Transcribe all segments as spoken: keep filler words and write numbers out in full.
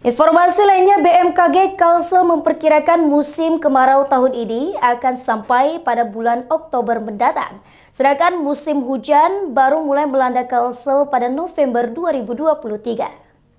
Informasi lainnya, B M K G Kalsel memperkirakan musim kemarau tahun ini akan sampai pada bulan Oktober mendatang. Sedangkan musim hujan baru mulai melanda Kalsel pada November dua ribu dua puluh tiga.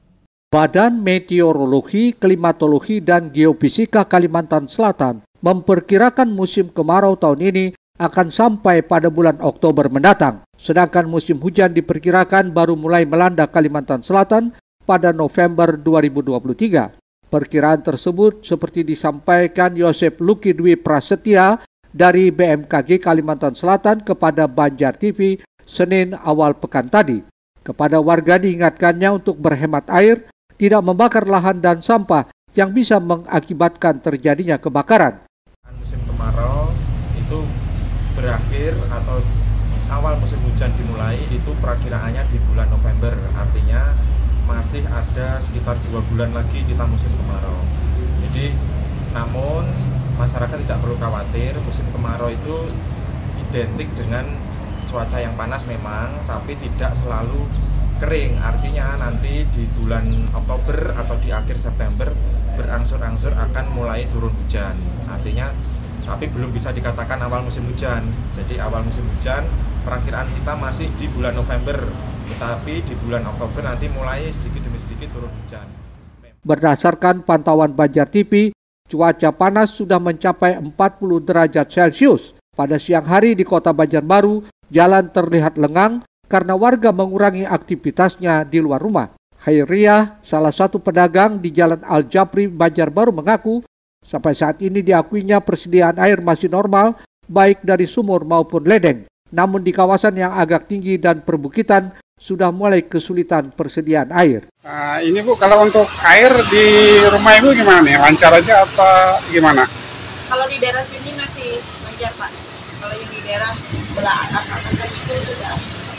Badan Meteorologi, Klimatologi, dan Geofisika Kalimantan Selatan memperkirakan musim kemarau tahun ini akan sampai pada bulan Oktober mendatang. Sedangkan musim hujan diperkirakan baru mulai melanda Kalimantan Selatan pada November dua ribu dua puluh tiga. Perkiraan tersebut seperti disampaikan Yosef Luki Dwi Prasetya dari B M K G Kalimantan Selatan kepada Banjar T V Senin awal pekan tadi. Kepada warga diingatkannya untuk berhemat air, tidak membakar lahan dan sampah yang bisa mengakibatkan terjadinya kebakaran. Musim kemarau itu berakhir atau awal musim hujan dimulai itu perakiraannya di bulan November, artinya masih ada sekitar dua bulan lagi kita musim kemarau. Jadi, namun masyarakat tidak perlu khawatir, musim kemarau itu identik dengan cuaca yang panas memang, tapi tidak selalu kering. Artinya nanti di bulan Oktober atau di akhir September berangsur-angsur akan mulai turun hujan. Artinya, tapi belum bisa dikatakan awal musim hujan. Jadi awal musim hujan perakiraan kita masih di bulan November. Tetapi di bulan Oktober nanti mulai sedikit demi sedikit turun hujan. Berdasarkan pantauan Banjar T V, cuaca panas sudah mencapai empat puluh derajat Celcius. Pada siang hari di Kota Banjarbaru, jalan terlihat lengang karena warga mengurangi aktivitasnya di luar rumah. Khairiyah, salah satu pedagang di Jalan Al-Japri, Banjarbaru mengaku, sampai saat ini diakuinya persediaan air masih normal, baik dari sumur maupun ledeng. Namun di kawasan yang agak tinggi dan perbukitan, sudah mulai kesulitan persediaan air. Uh, ini Bu, kalau untuk air di rumah Ibu gimana nih? Lancar aja apa gimana? Kalau di daerah sini masih lancar Pak. Kalau yang di daerah sebelah atas-atasan itu sudah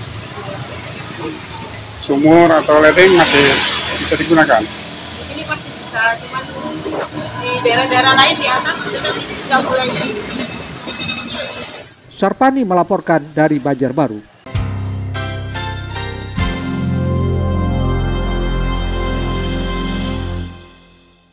sumur atau ledeng masih bisa digunakan? Di sini masih bisa, cuman di daerah-daerah lain di atas sudah sudah mulai. Sarpani melaporkan dari Banjarbaru.